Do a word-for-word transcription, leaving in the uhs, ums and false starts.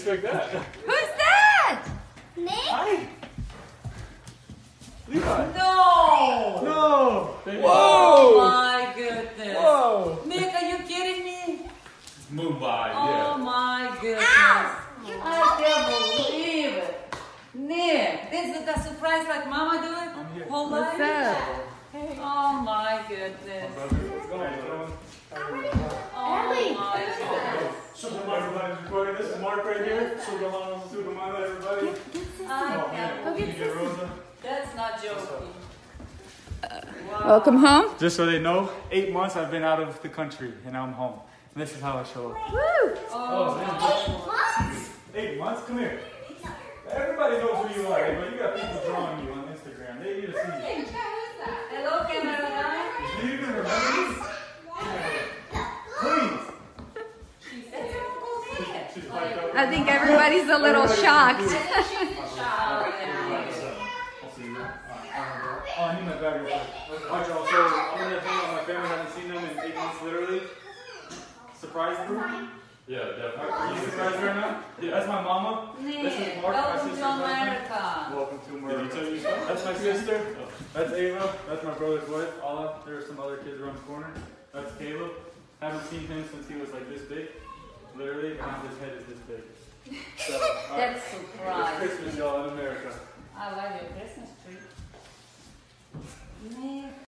expect that? Who's that? Nick? Hi. Levi. No! No. Baby. Oh my goodness. Whoa. Nick, are you kidding me? Mumbai, Oh yeah. my goodness. Ow! I can't believe it. Nick, this is the surprise like Mama do it? I'm here. Whole What's life? up? Oh my goodness. What's going on? Oh my goodness. Everybody's recording. This is Mark right here. Sugamano, Sugamano, everybody. I can't Go believe get it. Rosa. That's not joking. Wow. Welcome home. Just so they know, eight months I've been out of the country and now I'm home. And this is how I show up. Woo! Oh, man. my Months? Eight months? Come here. Everybody knows who you are, but you got people drawing you on Instagram. They need to see you. Hello, camera guy. Do you even remember me? Please. She said, She's piped up. I think everybody's a little shocked. I'll see you. Oh, I need my bag real quick. Alright, y'all, so I'm gonna hang out with my family. I haven't seen them in eight months, literally. Surprise them? Yeah, definitely. Are you surprised right now? Yeah, that's my mama. This is Nick, Mark, my welcome sister's to husband. America. Welcome to Did America. he tell you something? That's my sister. That's Ava. That's my brother's wife, Ola. There are some other kids around the corner. That's Caleb. Haven't seen him since he was like this big. Literally, and now his head is this big. So, uh, That's it's surprise. Christmas, y'all, in America. I like your Christmas tree. Nick.